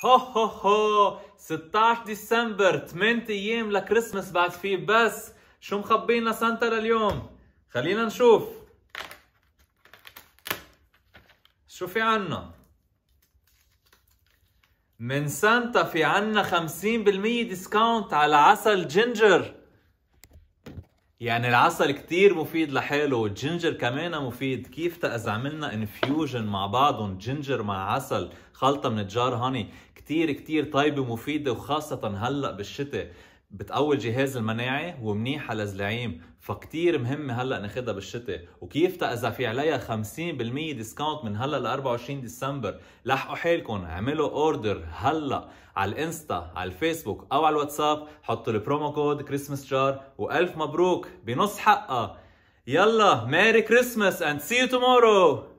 هو هو هو 16 ديسمبر 8 ايام لكريسماس بعد فيه. بس شو مخبينا سانتا لليوم؟ خلينا نشوف شو في عنا. من سانتا في عنا 50% ديسكاونت على عسل جينجر. يعني العسل كتير مفيد لحاله والجينجر كمان مفيد. كيف اذا عملنا انفيوجن مع بعضهم جينجر مع عسل خلطة من جار هاني كتير طيبة ومفيدة، وخاصة هلأ بالشتاء بتقوي الجهاز المناعي ومنيحة للزلعيم، فكتير مهمة هلأ ناخدها بالشتاء. وكيف اذا في عليها 50% ديسكاونت من هلأ ل 24 ديسمبر. لحقوا حالكم، اعملوا اوردر هلأ على الانستا على الفيسبوك او على الواتساب، حطوا البرومو كود كريسمس جار والف مبروك بنص حقها. يلا ميري كريسمس and see you tomorrow.